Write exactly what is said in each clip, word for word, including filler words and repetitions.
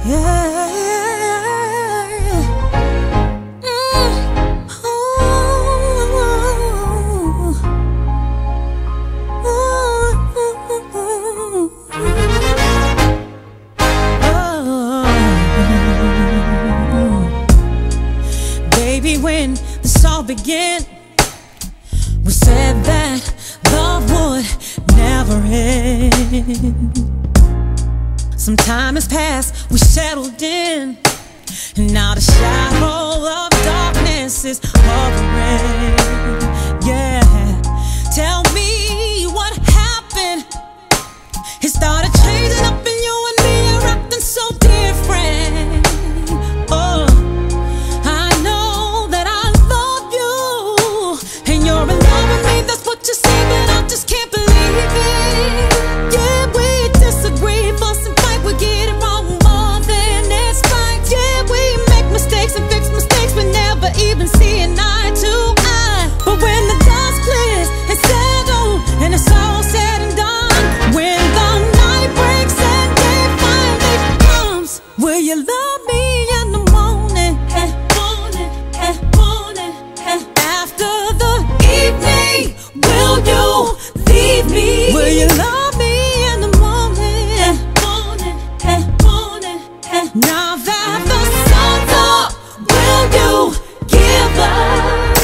Yeah. Mm. Ooh. Ooh. Oh. Baby, when this all began, we said that love would never end. Some time has passed, we settled in, and now the shadow of darkness is hovering. Yeah, tell me what happened. It started changing up, and you and me are acting so different. Oh, I know that I love you, and you're in love with me. That's what you say, but I just can't believe it. Yeah, we disagree, fuss and fight, we get it wrong more than it's right. Yeah, we make mistakes and fix mistakes, we never even see an eye to eye. But when the dust clears and settles, and it's all said and done, when the night breaks and day finally comes, will you love me in the morning? Eh, morning, eh, morning, eh. After the evening, will you leave me? Will you love me in the morning? Eh, morning, eh, morning, eh. Now that the sun's up, will you give up?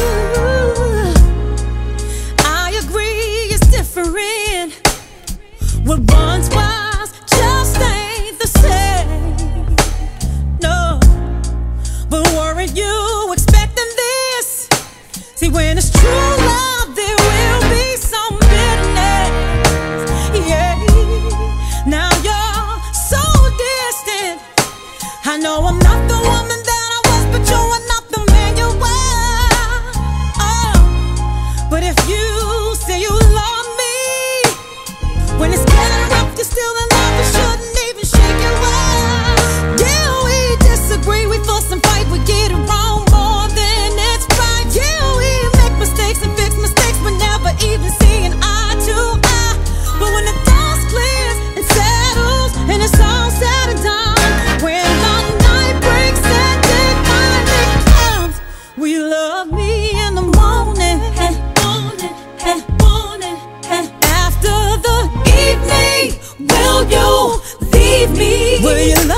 I agree, it's different. What once was just ain't the same. No, but weren't you expecting this? See, when it's true love, there will be some bitterness. Yeah, now you're so distant. I know I'm not the woman that I was, but you are not the man you were. Oh, but if you say you love me, when it's getting rough, you're still in love, you shouldn't even shake your world. Yeah, we disagree, we fuss and fight, we get it wrong more than it's right. Yeah, we make mistakes and fix mistakes, but never even see an eye to eye. But when the dust clears and settles, and it's all said and done, when the night breaks and day finally comes, will you love me in the morning? Eh, morning, eh, morning, eh. After the evening, will you leave me? Will you